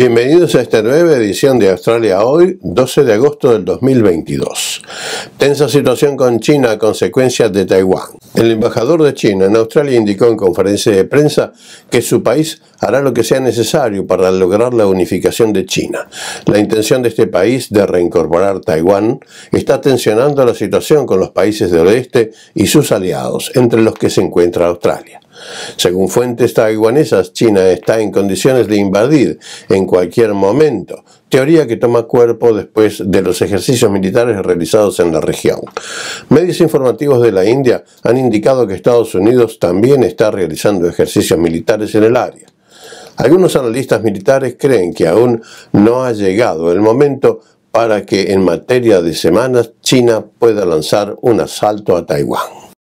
Bienvenidos a esta nueva edición de Australia Hoy, 12 de agosto del 2022. Tensa situación con China a consecuencia de Taiwán. El embajador de China en Australia indicó en conferencia de prensa que su país hará lo que sea necesario para lograr la unificación de China. La intención de este país de reincorporar Taiwán está tensionando la situación con los países del oeste y sus aliados, entre los que se encuentra Australia. Según fuentes taiwanesas, China está en condiciones de invadir en cualquier momento, teoría que toma cuerpo después de los ejercicios militares realizados en la región. Medios informativos de la India han indicado que Estados Unidos también está realizando ejercicios militares en el área. Algunos analistas militares creen que aún no ha llegado el momento para que en materia de semanas China pueda lanzar un asalto a Taiwán.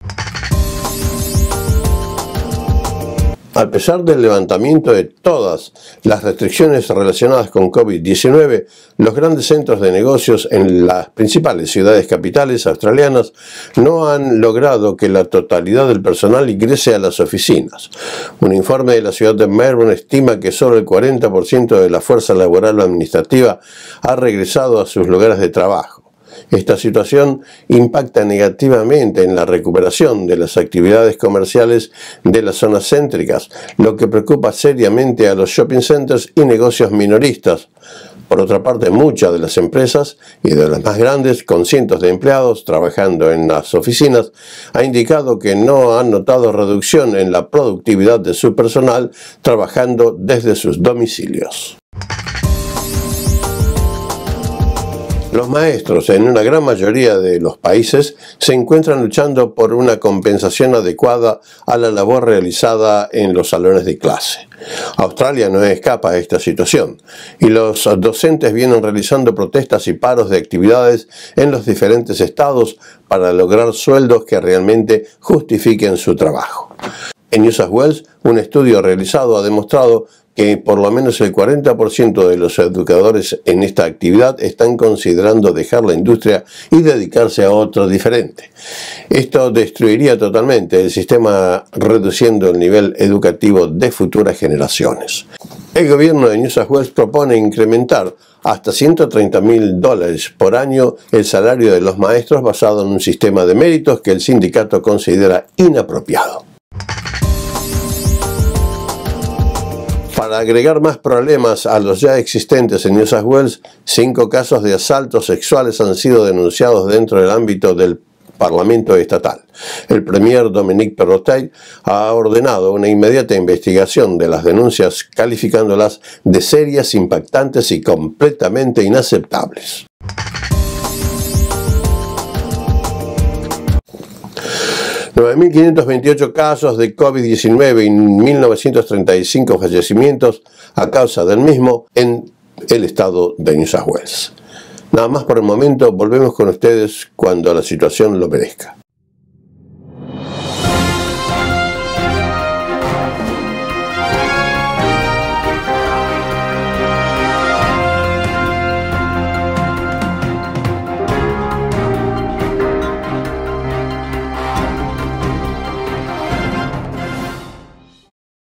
A pesar del levantamiento de todas las restricciones relacionadas con COVID-19, los grandes centros de negocios en las principales ciudades capitales australianas no han logrado que la totalidad del personal ingrese a las oficinas. Un informe de la ciudad de Melbourne estima que solo el 40% de la fuerza laboral o administrativa ha regresado a sus lugares de trabajo. Esta situación impacta negativamente en la recuperación de las actividades comerciales de las zonas céntricas, lo que preocupa seriamente a los shopping centers y negocios minoristas. Por otra parte, muchas de las empresas, y de las más grandes, con cientos de empleados trabajando en las oficinas, ha indicado que no han notado reducción en la productividad de su personal trabajando desde sus domicilios. Los maestros en una gran mayoría de los países se encuentran luchando por una compensación adecuada a la labor realizada en los salones de clase. Australia no escapa a esta situación y los docentes vienen realizando protestas y paros de actividades en los diferentes estados para lograr sueldos que realmente justifiquen su trabajo. En New South Wales, un estudio realizado ha demostrado que por lo menos el 40% de los educadores en esta actividad están considerando dejar la industria y dedicarse a otro diferente. Esto destruiría totalmente el sistema, reduciendo el nivel educativo de futuras generaciones. El gobierno de New South Wales propone incrementar hasta $130,000 por año el salario de los maestros basado en un sistema de méritos que el sindicato considera inapropiado. Para agregar más problemas a los ya existentes en New South Wales, 5 casos de asaltos sexuales han sido denunciados dentro del ámbito del Parlamento estatal. El premier Dominic Perrottet ha ordenado una inmediata investigación de las denuncias, calificándolas de serias, impactantes y completamente inaceptables. $9.528 casos de COVID-19 y 1.935 fallecimientos a causa del mismo en el estado de New South Wales. Nada más por el momento, volvemos con ustedes cuando la situación lo merezca.